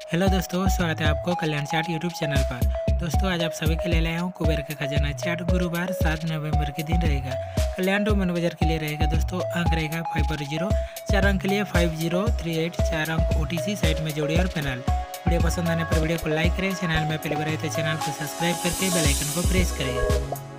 Hello दोस्तों, स्वागत है आपको कल्याण चार्ट यूट्यूब चैनल पर। दोस्तों आज आप सभी के लिए लाया हूँ कुबेर का खजाना चार्ट। गुरुवार 7 नवंबर के दिन रहेगा। कल्याण टू मन बाजार के लिए रहेगा दोस्तों। अंक रहेगा 5 और 0। 4 अंक के लिए 5038। 4 अंक OTC साइड में जोड़िए और पैनल। वीडियो पसंद आने पर वीडियो को लाइक करें। चैनल में पहली बार आए तो चैनल को सब्सक्राइब करके बेल आइकन को प्रेस करें।